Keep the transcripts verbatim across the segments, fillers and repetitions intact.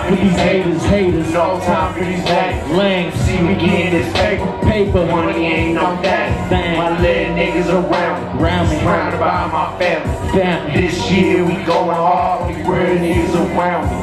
for these haters, haters. No time for these lames. Lame. See me getting this paper. Paper. Money ain't no thing. Thing. My little niggas around me. Around me. Surrounded by my family. Family. This year we going hard. Only real niggas around me.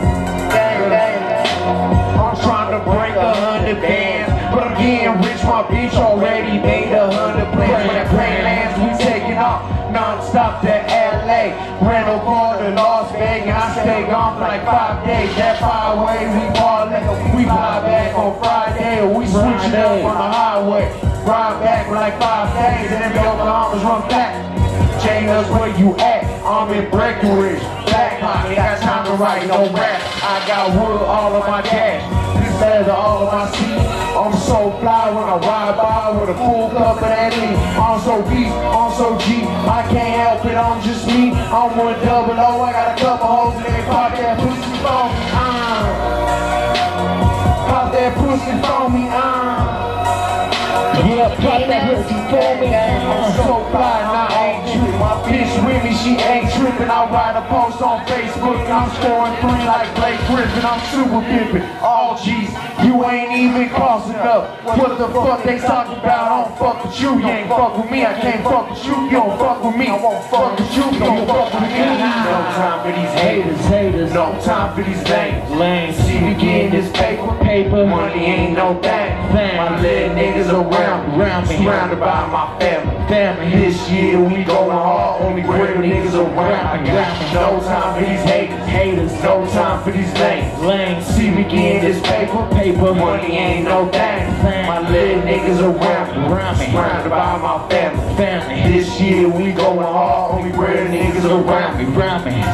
I'm trying to break a hundred bands, but I'm getting rich. My bitch already made a hundred plans. When that plane lands, we taking off non-stop to L A. Rental car to Las Vegas. I stay gone for like five days. That highway we ballin'. We fly back on Friday, or we switch it up on the highway. Ride back for like five days, and then the Oklahomas run back. Chain us where you at. I'm in Breckenridge. Black Hawk, ain't got time to write no rap. I got wood all of my cash. This leather all of my seat. I'm so fly when I ride by with a full cup of that lean. I'm so deep, I'm so G. I can't help it, I'm just me. I'm one double O. I got a couple hoes and they pop that pussy for me. Uh. Pop that pussy for me. Uh. Yeah, pop that pussy for me. I'm so fly and I ain't trippin'. My bitch with me, she ain't trippin'. I write a post on Facebook and I'm scoring three like Blake Griffin. I'm super pimpin'. All G's, you ain't even close enough. What the fuck they talking about? I don't fuck with you. You ain't fuck with me. I can't fuck with you. You don't fuck with me. I won't fuck with you. You don't fuck with me. No time for these haters, haters. No time for these lames, lames. See me getting this paper, paper. Money ain't no thing. My little niggas around, around me, surrounded by my family. Family. This year we going hard. Only real niggas around. I got no time for these haters, haters. No time for these lames, lames. See me getting this paper, paper. Money ain't no thing. My little niggas around, around me, surrounded by my family. Family. This year we going hard. Only real niggas around me, around me.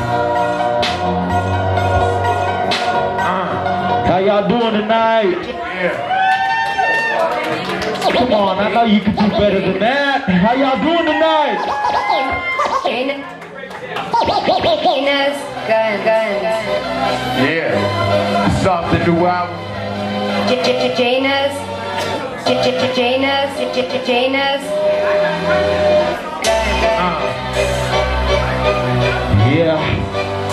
How y'all doing tonight? Yeah. Come on, I know you can do better than that. How y'all doing tonight? Yeah. It's off the new album. Janus. Janus. Janus. Yeah.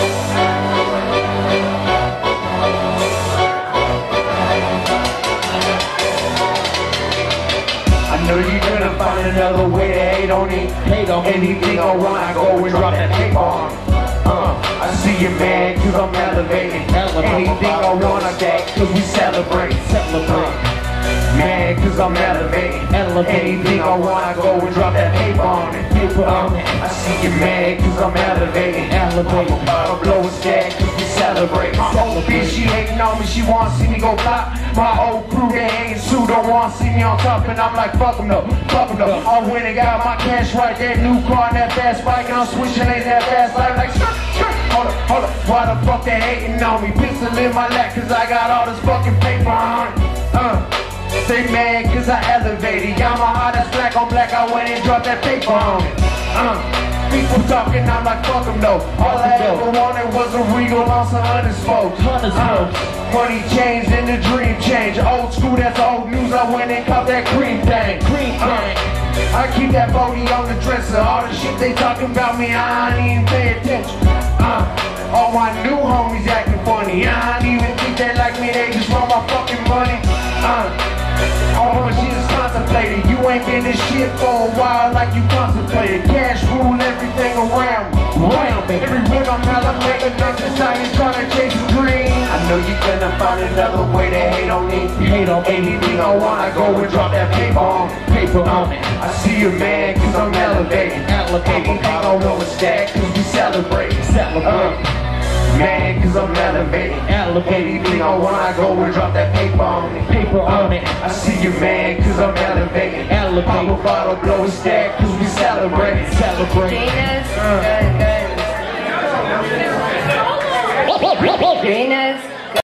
I know you're gonna find another way to hate on it. Hate on anything I want, I go and drop that paper on it. Uh, I see you mad cause I'm elevating. Anything I want, I get cause we celebrate. Celebrate. Mad cause I'm elevating. Anything I want, I go and drop that paper on it. Paper on it. I see you mad cause I'm elevating. Elevating. I'm blow a stack cause we celebrate. My old bitch, she hating on me, she wanna see me go flop. My old crew, they ain't suit, don't wanna see me on top. And I'm like, fuck them though, fuck them though. I went and got my cash right, that new car and that fast bike. And I'm switching lanes that fast life like, skirt, skirt. Hold up, hold up, why the fuck they hating on me? Pistol in my lap cause I got all this fucking paper on it. Uh. They mad cause I elevated. Yamaha, that's black on black. I went and dropped that paper on it. Uh, people talking, I'm like, fuck them though. All I ever wanted was a Regal on some hundred smokes. Uh, money changed and the dream changed. Old school, that's old news. I went and caught that cream thing. Cream thing. Uh, I keep that booty on the dresser. All the shit they talking about me, I don't even pay attention. Uh, all my new homies acting funny. I don't even think they like me, they just want my fucking money. Uh, all my shit is contemplated. You ain't been this shit for a while like you contemplated. Cash rule everything around me. Around me. Every week I'm elevating, not deciding, trying to chase a dream. I know you're gonna find another way to hate on me. Hate on anything I want, I go and drop that paper on me. Paper on me. I see you mad cause I'm elevating. Anything I want is stack cause we celebrate. Celebrate. Uh, Mad cause I'm elevating. Anything I want, I go and drop that paper on me. Paper on it. I see you mad cause I'm elevating. Pop a bottle, blow a stack cause we celebrate. Celebrate. Janus. Janus.